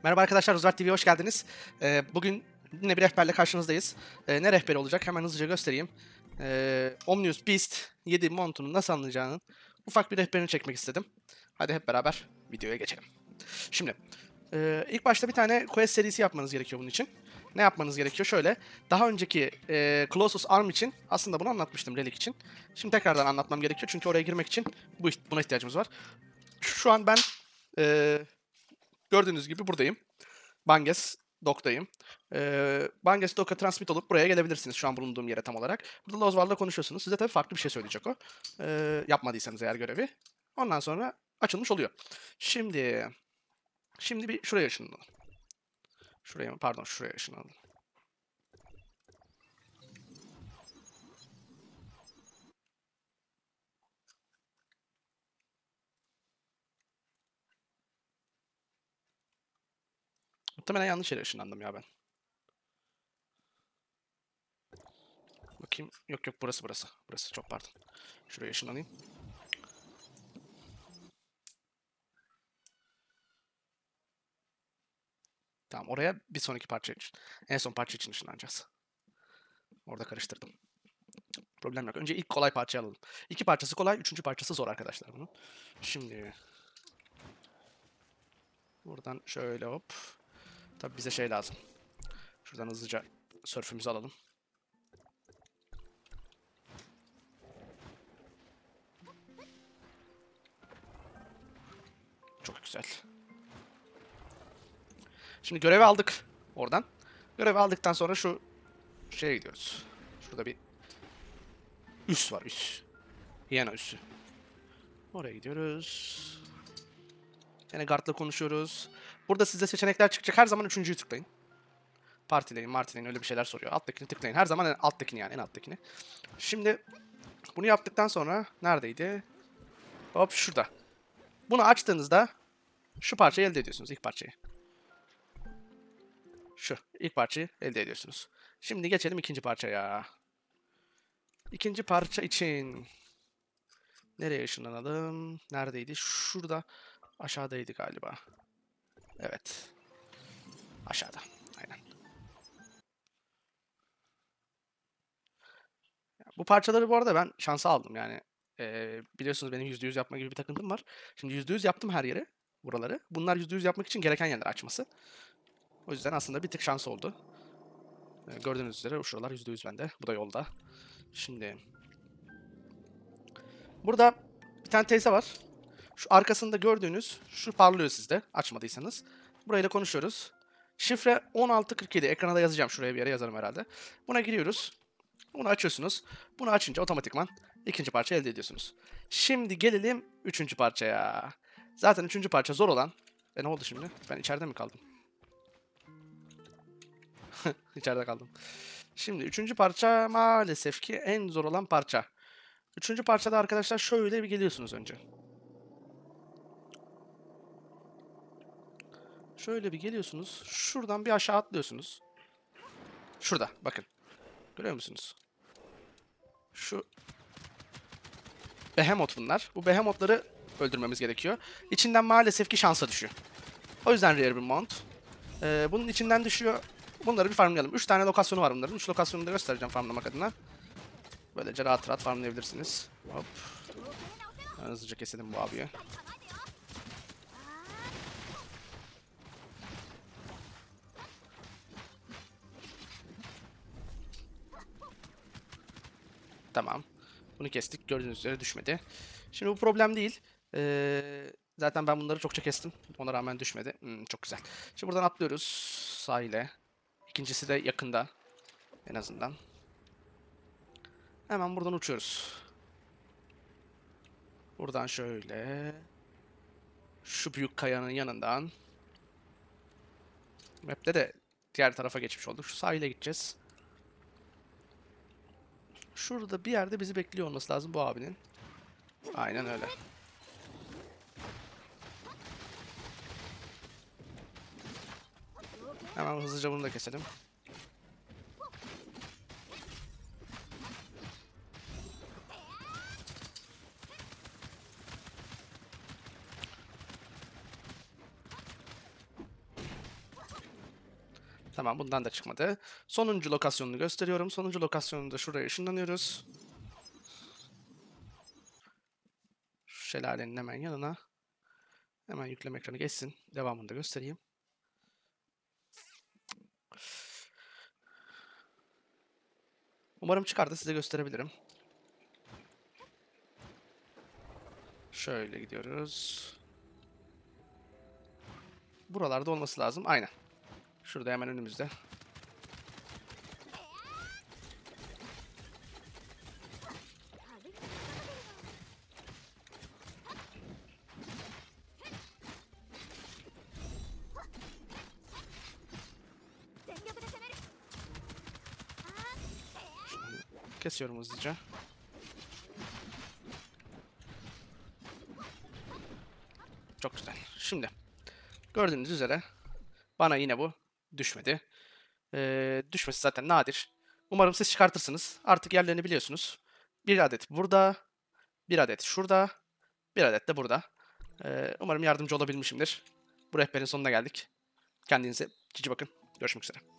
Merhaba arkadaşlar, Roosevelt TV'ye hoş geldiniz. Bugün yine bir rehberle karşınızdayız. Ne rehberi olacak? Hemen hızlıca göstereyim. Omnius Beast 7 montunun nasıl alınacağının ufak bir rehberini çekmek istedim. Hadi hep beraber videoya geçelim. Şimdi, ilk başta bir tane quest serisi yapmanız gerekiyor bunun için. Ne yapmanız gerekiyor? Şöyle, daha önceki Colossus Arm için aslında bunu anlatmıştım Relic için. Şimdi tekrardan anlatmam gerekiyor çünkü oraya girmek için buna ihtiyacımız var. Şu an ben e, gördüğünüz gibi buradayım. Banges Dock'tayım. Banges Dock'a transmit olup buraya gelebilirsiniz şu an bulunduğum yere tam olarak. Burada Lozval'la konuşuyorsunuz. Size tabii farklı bir şey söyleyecek o. Yapmadıysanız eğer görevi. Ondan sonra açılmış oluyor. Şimdi bir şuraya ışınlanalım. Şuraya mı? Pardon, şuraya ışınlanalım. Muhtemelen yanlış yere ışınlandım ya ben. Bakayım. Yok yok, burası. Burası, çok pardon. Şuraya ışınlanayım. Tamam, oraya bir sonraki parça için. En son parça için ışınlanacağız. Orada karıştırdım. Problem yok. Önce ilk kolay parçayı alalım. İki parçası kolay, üçüncü parçası zor arkadaşlar bunun. Şimdi buradan şöyle hop. Tabii bize şey lazım. Şuradan hızlıca sörfümüzü alalım. Çok güzel. Şimdi görevi aldık oradan. Görevi aldıktan sonra şu şeye gidiyoruz. Şurada bir üs var, üs. Hiyana üssü. Oraya gidiyoruz. Yine guard'la konuşuyoruz. Burada size seçenekler çıkacak. Her zaman üçüncüyü tıklayın. Partileyin, martileyin, öyle bir şeyler soruyor. Alttakini tıklayın. Her zaman en alttakini, yani en alttakini. Şimdi bunu yaptıktan sonra neredeydi? Hop şurada. Bunu açtığınızda şu parçayı elde ediyorsunuz, ilk parçayı. Şu ilk parçayı elde ediyorsunuz. Şimdi geçelim ikinci parçaya. İkinci parça için nereye ışınlanalım? Neredeydi? Şurada. Aşağıdaydı galiba. Evet. Aşağıda. Aynen. Bu parçaları bu arada ben şansa aldım yani. Biliyorsunuz benim %100 yapma gibi bir takıntım var. Şimdi %100 yaptım her yere. Buraları. Bunlar %100 yapmak için gereken yerler açması. O yüzden aslında bir tık şans oldu. Gördüğünüz üzere şuralar %100 bende. Bu da yolda. Şimdi burada bir tane teyze var. Şu arkasında gördüğünüz şu parlıyor sizde açmadıysanız. Burayla konuşuyoruz. Şifre 1647. Ekrana da yazacağım. Şuraya bir yere yazarım herhalde. Buna giriyoruz. Bunu açıyorsunuz. Bunu açınca otomatikman ikinci parça elde ediyorsunuz. Şimdi gelelim üçüncü parçaya. Zaten üçüncü parça zor olan. Ne oldu şimdi? Ben içeride mi kaldım? İçeride kaldım. Şimdi üçüncü parça maalesef ki en zor olan parça. Üçüncü parçada arkadaşlar şöyle bir geliyorsunuz önce. Şöyle bir geliyorsunuz. Şuradan bir aşağı atlıyorsunuz. Şurada bakın. Görüyor musunuz? Şu Behemoth bunlar. Bu Behemoth'ları öldürmemiz gerekiyor. İçinden maalesef ki şansa düşüyor. O yüzden rare bir mount. Bunun içinden düşüyor. Bunları bir farmlayalım. 3 tane lokasyonu var bunların. 3 lokasyonunu da göstereceğim farmlamak adına. Böylece rahat rahat farmlayabilirsiniz. Hop. Hızlıca keselim bu abiyi. Tamam. Bunu kestik. Gördüğünüz üzere düşmedi. Şimdi bu problem değil. Zaten ben bunları çokça kestim. Ona rağmen düşmedi. Çok güzel. Şimdi buradan atlıyoruz sahile. İkincisi de yakında. En azından. Hemen buradan uçuyoruz. Buradan şöyle. Şu büyük kayanın yanından. Map'te de diğer tarafa geçmiş olduk. Şu sahile gideceğiz. Şurada bir yerde bizi bekliyor olması lazım bu abinin. Aynen öyle. Hemen hızlıca bunu da keselim. Tamam, bundan da çıkmadı. Sonuncu lokasyonunu gösteriyorum. Sonuncu lokasyonunda şuraya ışınlanıyoruz. Şu şelalenin hemen yanına. Hemen yükleme ekranı geçsin. Devamını da göstereyim. Umarım çıkar da size gösterebilirim. Şöyle gidiyoruz. Buralarda olması lazım. Aynen. Şurada hemen önümüzde. Kesiyorum hızlıca. Çok güzel. Şimdi gördüğünüz üzere bana yine bu düşmedi. Düşmesi zaten nadir. Umarım siz çıkartırsınız. Artık yerlerini biliyorsunuz. Bir adet burada, bir adet şurada, bir adet de burada. Umarım yardımcı olabilmişimdir. Bu rehberin sonuna geldik. Kendinize cici bakın. Görüşmek üzere.